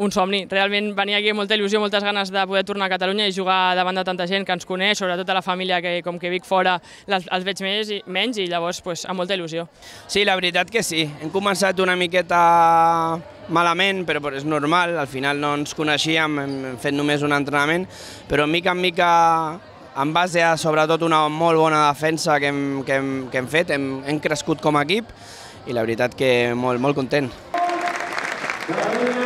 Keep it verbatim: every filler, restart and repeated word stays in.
un somni. Realment venia aquí amb molta il·lusió, moltes ganes de poder tornar a Catalunya i jugar davant de tanta gent que ens coneix, sobretot a la família que com que vic fora els veig més i menys i llavors amb molta il·lusió. Sí, la veritat que sí. Hem començat una miqueta malament, però és normal, al final no ens coneixíem, hem fet només un entrenament, però mica en mica, en base a sobretot una molt bona defensa que hem, que hem, que hem fet, hem, hem crescut com a equip i la veritat que molt, molt content.